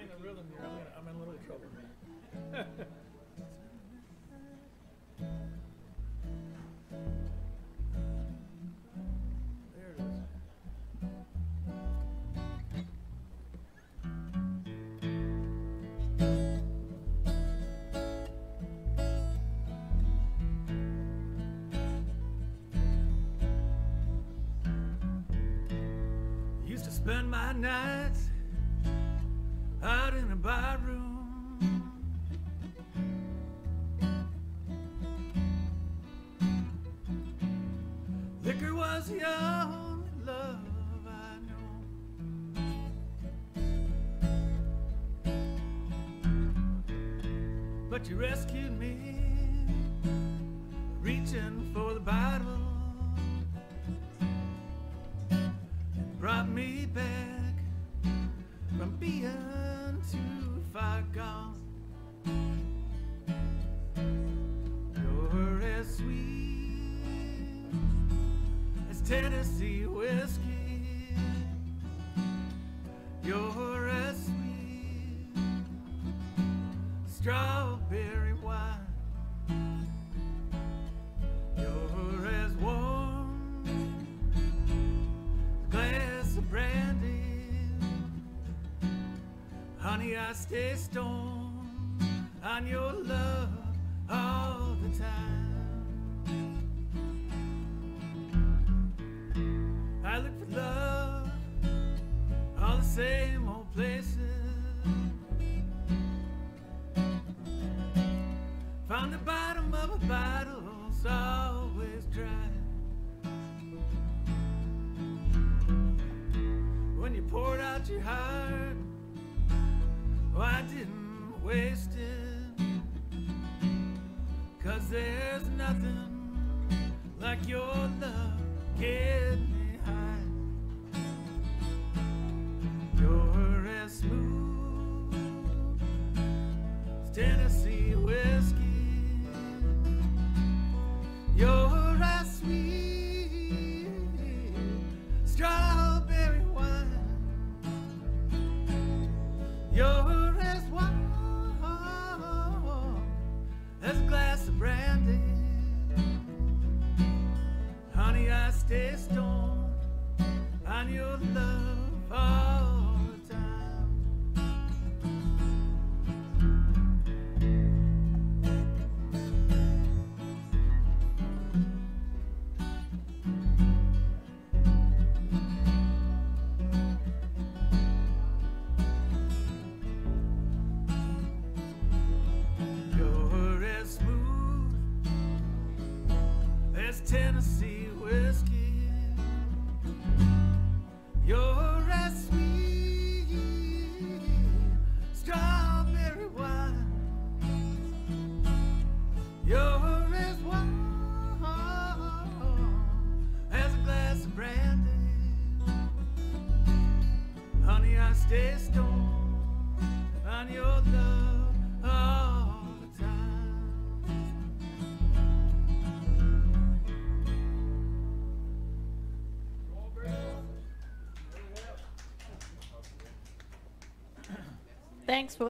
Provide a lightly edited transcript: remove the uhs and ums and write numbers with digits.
find the rhythm here, I'm in a little trouble. There it is. Used to spend my nights out in a bar room. Liquor was the only love I know. But you rescued me, reaching for the bottle, and brought me back from being too far gone. You're as sweet as Tennessee whiskey. You're as sweet as strawberry wine. You're as warm as a glass of brandy. Honey, I stay stoned on your love all the time. I look for love all the same old places. Found the bottom of a bottle's always dry. When you poured out your heart, oh, I didn't waste it, 'cause there's nothing like your love getting me high. You're as smooth as Tennessee whiskey. You're as sweet as strawberry wine. You're as warm as a glass of brandy. Honey, I stay stoned on your love all the time. You're as smooth as Tennessee whiskey. You're as sweet strawberry wine. You're as warm as a glass of brandy. Honey, I stay stoned on your love all the time. Thanks for